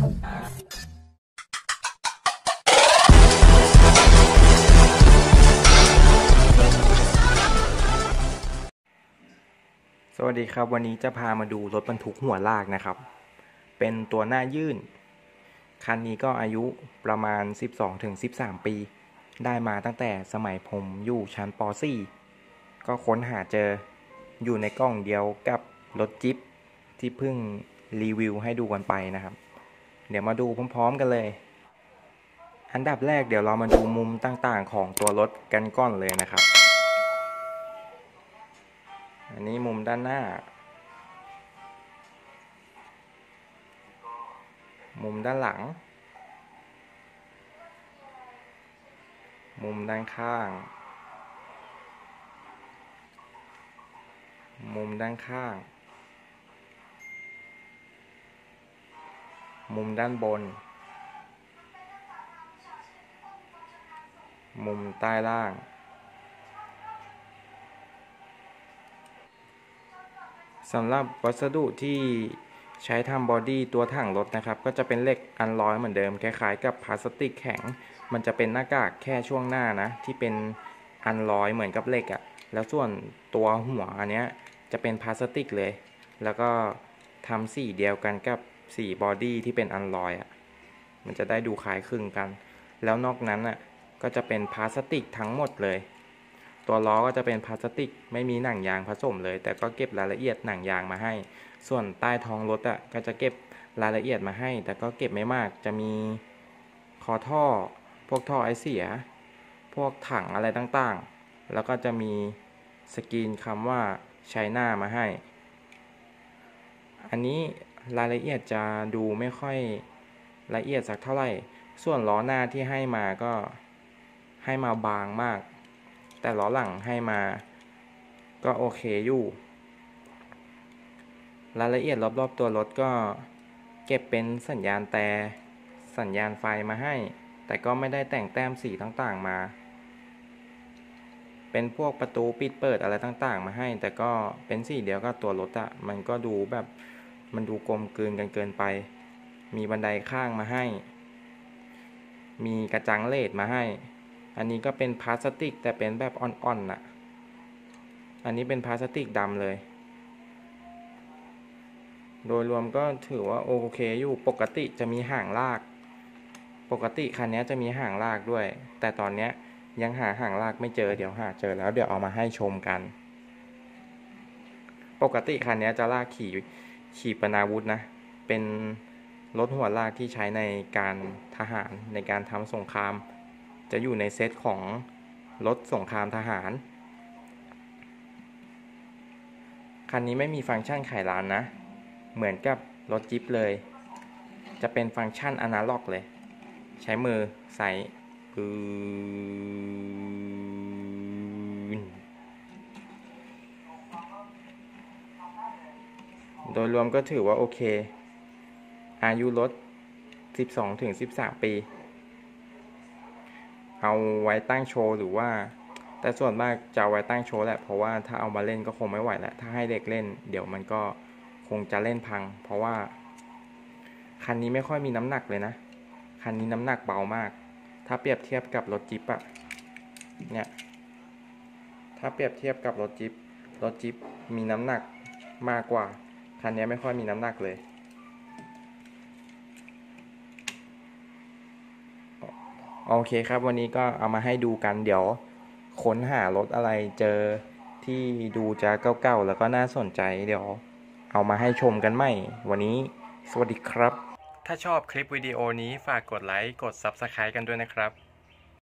สวัสดีครับวันนี้จะพามาดูรถบรรทุกหัวลากนะครับเป็นตัวหน้ายื่นคันนี้ก็อายุประมาณ 12-13 ปีได้มาตั้งแต่สมัยผมอยู่ชั้นป .4 ก็ค้นหาเจออยู่ในกล้องเดียวกับรถจิ๊ปที่เพิ่งรีวิวให้ดูกันไปนะครับเดี๋ยวมาดูพร้อมๆกันเลยอันดับแรกเดี๋ยวเรามาดูมุมต่างๆของตัวรถกันก่อนเลยนะครับอันนี้มุมด้านหน้ามุมด้านหลังมุมด้านข้างมุมด้านข้างมุมด้านบนมุมใต้ล่างสำหรับวัสดุที่ใช้ทำบอดี้ตัวถังรถนะครับก็จะเป็นเหล็กอัลลอยเหมือนเดิมคล้ายๆกับพลาสติกแข็งมันจะเป็นหน้ากากแค่ช่วงหน้านะที่เป็นอัลลอยเหมือนกับเหล็กอ่ะแล้วส่วนตัวหัวอันเนี้ยจะเป็นพลาสติกเลยแล้วก็ทำสีเดียวกันกับสีบอดี้ที่เป็นอัลลอยอ่ะมันจะได้ดูคล้ายคลึงกันแล้วนอกนั้นอ่ะก็จะเป็นพลาสติกทั้งหมดเลยตัวล้อก็จะเป็นพลาสติกไม่มีหนังยางผสมเลยแต่ก็เก็บรายละเอียดหนังยางมาให้ส่วนใต้ท้องรถอ่ะก็จะเก็บรายละเอียดมาให้แต่ก็เก็บไม่มากจะมีคอท่อพวกท่อไอเสียพวกถังอะไรต่างๆแล้วก็จะมีสกรีนคำว่าไชน่ามาให้อันนี้รายละเอียดจะดูไม่ค่อยละเอียดสักเท่าไหร่ส่วนล้อหน้าที่ให้มาก็ให้มาบางมากแต่ล้อหลังให้มาก็โอเคอยู่รายละเอียดรอบๆตัวรถก็เก็บเป็นสัญญาณแต่สัญญาณไฟมาให้แต่ก็ไม่ได้แต่งแต้มสีต่างๆมาเป็นพวกประตูปิดเปิดอะไรต่างๆมาให้แต่ก็เป็นสีเดียวกับตัวรถอะมันก็ดูแบบมันดูกลมกลืนกันเกินไปมีบันไดข้างมาให้มีกระจังเลดมาให้อันนี้ก็เป็นพลาสติกแต่เป็นแบบอ่อนๆน่ะอันนี้เป็นพลาสติกดำเลยโดยรวมก็ถือว่าโอเคอยู่ปกติจะมีห่างลากปกติคันนี้จะมีห่างลากด้วยแต่ตอนนี้ยังหาห่างลากไม่เจอเดี๋ยวหาเจอแล้วเดี๋ยวเอามาให้ชมกันปกติคันนี้จะลากขี่ปนาวุธนะเป็นรถหัวลากที่ใช้ในการทหารในการทำสงครามจะอยู่ในเซตของรถสงครามทหารคันนี้ไม่มีฟังก์ชันไขลานนะเหมือนกับรถจิ๊ปเลยจะเป็นฟังก์ชันอนาล็อกเลยใช้มือใส่ปืนโดยรวมก็ถือว่าโอเคอายุรถ 12-13 ปีเอาไว้ตั้งโชว์หรือว่าแต่ส่วนมากจะเอาไว้ตั้งโชว์แหละเพราะว่าถ้าเอามาเล่นก็คงไม่ไหวแล้วถ้าให้เด็กเล่นเดี๋ยวมันก็คงจะเล่นพังเพราะว่าคันนี้ไม่ค่อยมีน้ำหนักเลยนะคันนี้น้ำหนักเบามากถ้าเปรียบเทียบกับรถจิ๊ปอะเนี่ยถ้าเปรียบเทียบกับรถจิ๊ปมีน้ำหนักมากกว่าคันนี้ไม่ค่อยมีน้ำหนักเลยโอเคครับวันนี้ก็เอามาให้ดูกันเดี๋ยวค้นหารถอะไรเจอที่ดูจะเก่าๆแล้วก็น่าสนใจเดี๋ยวเอามาให้ชมกันใหม่วันนี้สวัสดีครับถ้าชอบคลิปวิดีโอนี้ฝากกดไลค์กด Subscribe กันด้วยนะครับ